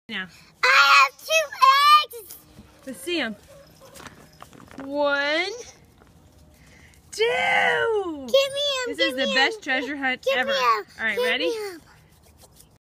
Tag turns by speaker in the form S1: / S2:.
S1: Now.
S2: I have 2 eggs.
S1: Let's see them. 1, 2.
S2: Give me them.
S1: This is the best treasure hunt ever. All right, ready?